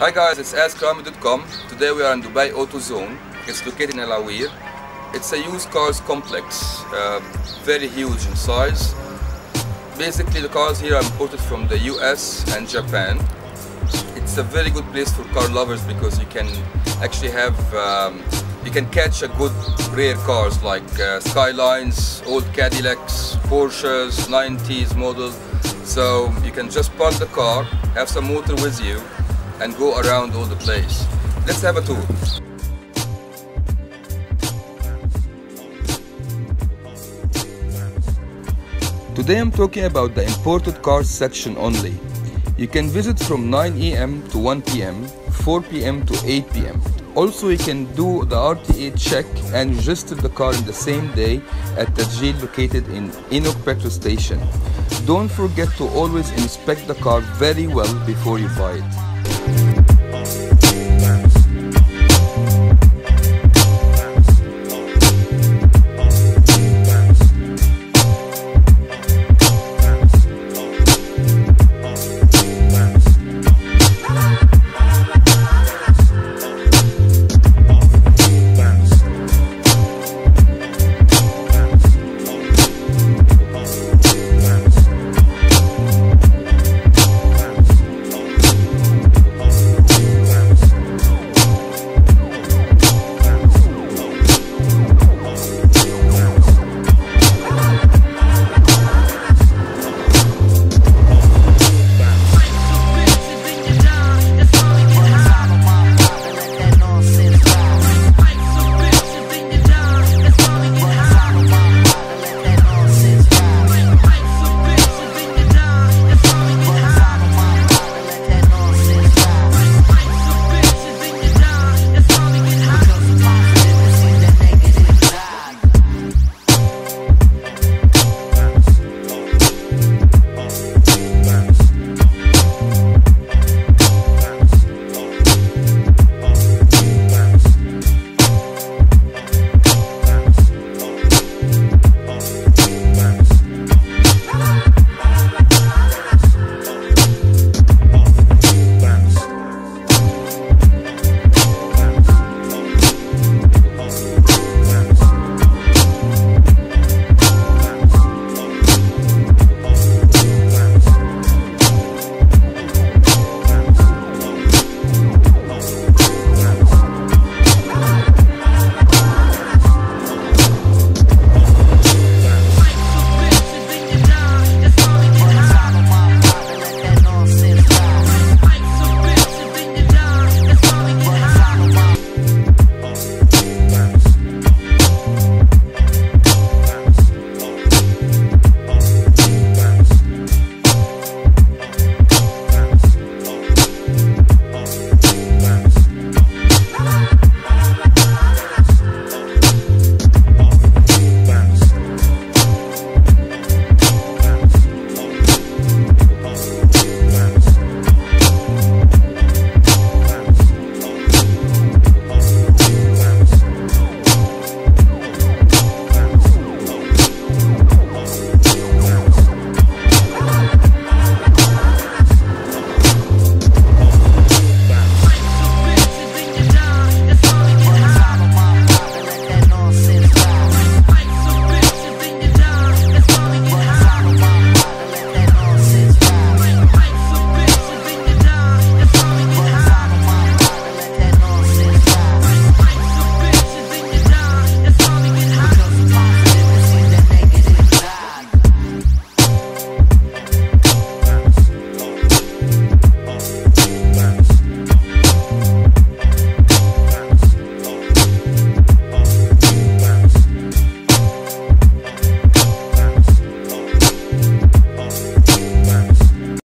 Hi guys, it's Rami.com. Today we are in Dubai Auto Zone. It's located in Al Awir. It's a used cars complex, very huge in size. Basically the cars here are imported from the US and Japan. It's a very good place for car lovers because you can actually have, you can catch a good rare cars like Skylines, old Cadillacs, Porsches, 90s model. So you can just park the car, have some motor with you and go around all the place. Let's have a tour. Today I'm talking about the imported cars section only. You can visit from 9 AM to 1 PM, 4 PM to 8 PM. Also you can do the RTA check and register the car in the same day at the DAZ located in Inuk petrol station. Don't forget to always inspect the car very well before you buy it.